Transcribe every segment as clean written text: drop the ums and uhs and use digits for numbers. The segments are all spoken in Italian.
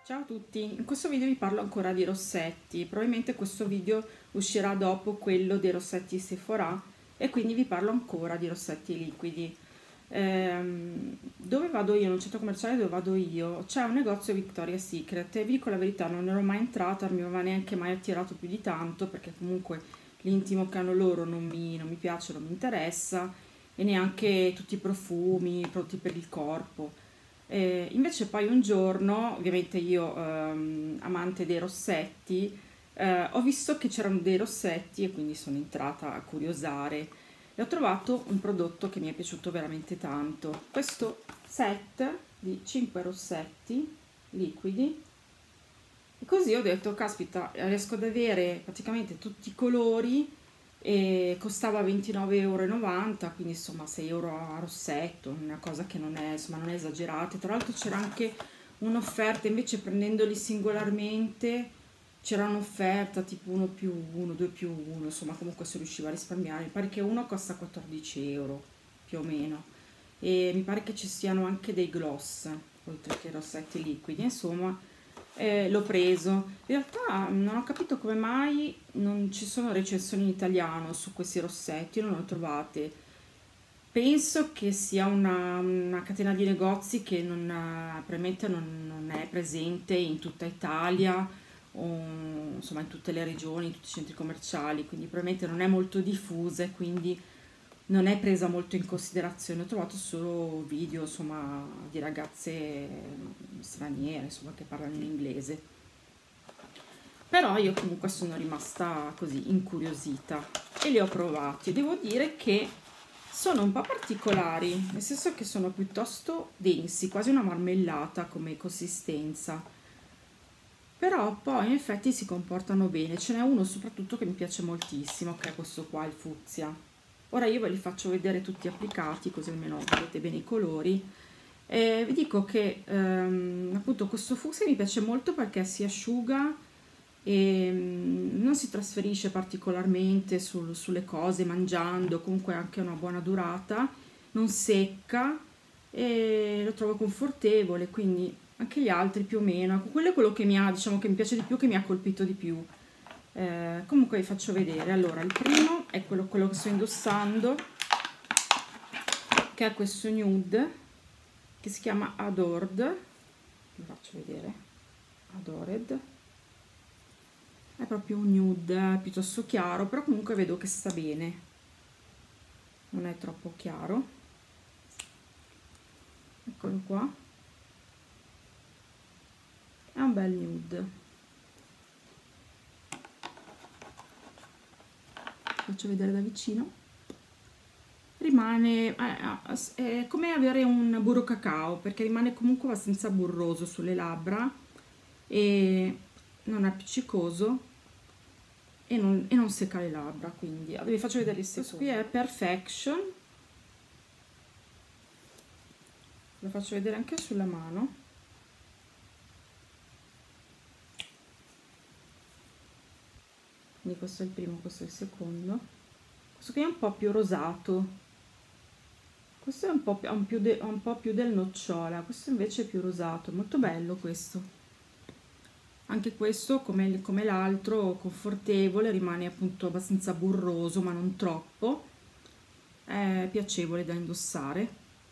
Ciao a tutti, in questo video vi parlo ancora di rossetti. Probabilmente questo video uscirà dopo quello dei rossetti Sephora e quindi vi parlo ancora di rossetti liquidi. Dove vado io, in un centro commerciale dove vado io, c'è un negozio Victoria's Secret e vi dico la verità, non ero mai entrata, non mi aveva neanche mai attirato più di tanto perché comunque l'intimo che hanno loro non mi piace, non mi interessa e neanche tutti i profumi, i prodotti per il corpo. Invece poi un giorno, ovviamente io amante dei rossetti, ho visto che c'erano dei rossetti e quindi sono entrata a curiosare e ho trovato un prodotto che mi è piaciuto veramente tanto. Questo set di 5 rossetti liquidi e così ho detto, caspita, riesco ad avere praticamente tutti i colori e costava 29,90 €, quindi insomma 6 euro a rossetto, una cosa che non è, insomma, non è esagerata. Tra l'altro c'era anche un'offerta, invece prendendoli singolarmente c'era un'offerta tipo 1 più 1, 2 più 1, insomma comunque si riusciva a risparmiare. Mi pare che uno costa 14 euro più o meno e mi pare che ci siano anche dei gloss oltre che rossetti liquidi, insomma l'ho preso. In realtà non ho capito come mai non ci sono recensioni in italiano su questi rossetti, non le ho trovate. Penso che sia una catena di negozi che probabilmente non è presente in tutta Italia o insomma in tutte le regioni, in tutti i centri commerciali, quindi probabilmente non è molto diffusa e quindi non è presa molto in considerazione. Ho trovato solo video, insomma, di ragazze straniere, insomma, che parlano in inglese. Però io comunque sono rimasta così incuriosita e li ho provati. Devo dire che sono un po' particolari, nel senso che sono piuttosto densi, quasi una marmellata come consistenza. Però poi in effetti si comportano bene. Ce n'è uno soprattutto che mi piace moltissimo, che è questo qua, il fucsia. Ora io ve li faccio vedere tutti applicati, così almeno vedete bene i colori. Vi dico che appunto questo fucsia mi piace molto perché si asciuga e non si trasferisce particolarmente sulle cose mangiando, comunque ha anche una buona durata, non secca e lo trovo confortevole, quindi anche gli altri più o meno. Quello è quello che mi ha, diciamo, che mi piace di più, che mi ha colpito di più. Comunque vi faccio vedere. Allora, il primo è quello che sto indossando, che è questo nude che si chiama Adored. Vi faccio vedere. Adored. È proprio un nude piuttosto chiaro, però comunque vedo che sta bene. Non è troppo chiaro. Eccolo qua. È un bel nude. Faccio vedere da vicino. Rimane è come avere un burro cacao, perché rimane comunque abbastanza burroso sulle labbra e non è appiccicoso e non secca le labbra, quindi vi faccio vedere il secondo. Questo qui è Perfection, lo faccio vedere anche sulla mano. Quindi questo è il primo, questo è il secondo. Questo qui è un po' più rosato, questo è un po' più del nocciola, questo invece è più rosato, molto bello questo. Anche questo, come l'altro, confortevole, rimane appunto abbastanza burroso, ma non troppo. È piacevole da indossare.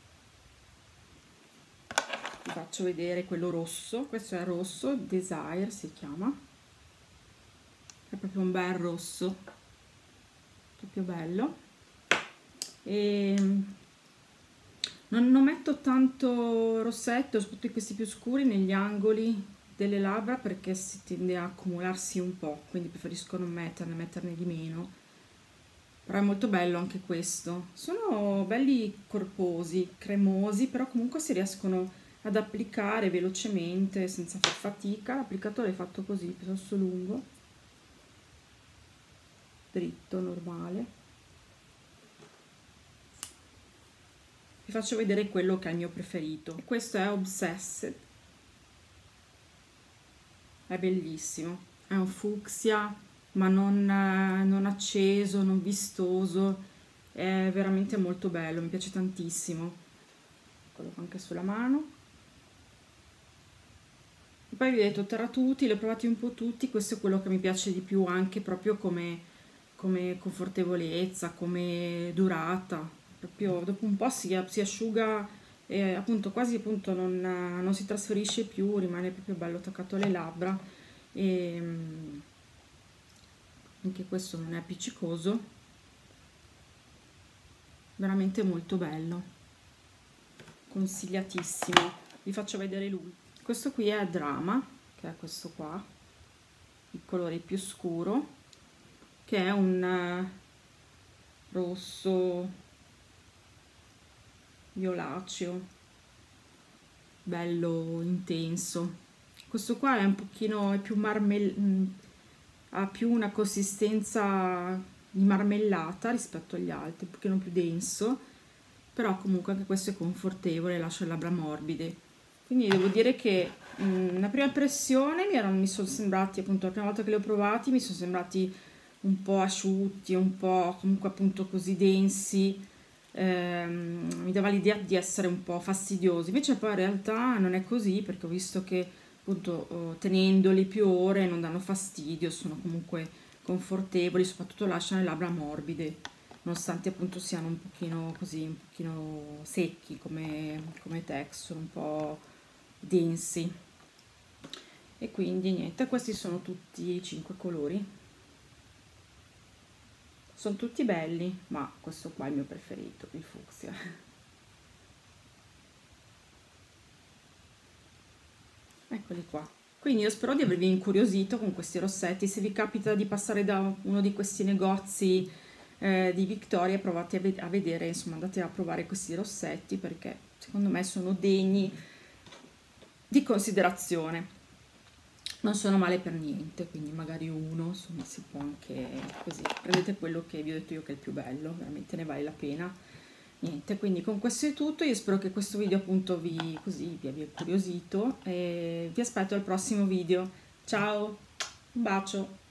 Vi faccio vedere quello rosso. Questo è rosso, Desire si chiama. È proprio un bel rosso, proprio bello. E non metto tanto rossetto, soprattutto questi più scuri, negli angoli delle labbra perché si tende a accumularsi un po', quindi preferisco non metterne di meno. Però è molto bello anche questo. Sono belli corposi, cremosi, però comunque si riescono ad applicare velocemente senza far fatica. L'applicatore è fatto così, piuttosto lungo, dritto, normale. Vi faccio vedere quello che è il mio preferito. Questo è Obsessed. È bellissimo. È un fucsia, ma non acceso, non vistoso. È veramente molto bello, mi piace tantissimo. Quello anche sulla mano. Poi vi ho detto Terratuti, li ho provati un po' tutti, questo è quello che mi piace di più anche proprio come confortevolezza, come durata, proprio dopo un po' si asciuga e appunto quasi appunto non si trasferisce più, rimane proprio bello attaccato alle labbra e anche questo non è appiccicoso, veramente molto bello, consigliatissimo. Vi faccio vedere lui. Questo qui è Drama, che è questo qua, il colore più scuro, che è un rosso violaceo, bello intenso. Questo qua è un pochino, è più ha più una consistenza di marmellata rispetto agli altri, un pochino più denso, però comunque anche questo è confortevole, lascia le labbra morbide. Quindi devo dire che una prima impressione mi sono sembrati, appunto la prima volta che li ho provati, mi sono sembrati un po' asciutti, un po' comunque appunto così densi, mi dava l'idea di essere un po' fastidiosi, invece poi in realtà non è così perché ho visto che appunto tenendoli più ore non danno fastidio, sono comunque confortevoli, soprattutto lasciano le labbra morbide, nonostante appunto siano un pochino così, un pochino secchi come texture, un po' densi. E quindi niente, questi sono tutti i 5 colori. Sono tutti belli, ma questo qua è il mio preferito, il fucsia. Eccoli qua. Quindi io spero di avervi incuriosito con questi rossetti. Se vi capita di passare da uno di questi negozi di Victoria, provate a vedere, insomma, andate a provare questi rossetti perché secondo me sono degni di considerazione. Non sono male per niente, quindi magari uno, insomma, si può anche così. Prendete quello che vi ho detto io che è il più bello, veramente ne vale la pena. Niente, quindi con questo è tutto, io spero che questo video appunto vi abbia incuriosito e vi aspetto al prossimo video. Ciao, un bacio!